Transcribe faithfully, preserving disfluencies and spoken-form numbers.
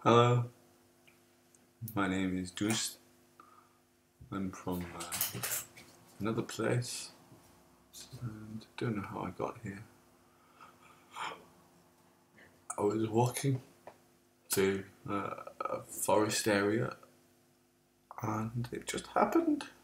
Hello, my name is Just. I'm from uh, another place and I don't know how I got here. I was walking to uh, a forest area and it just happened.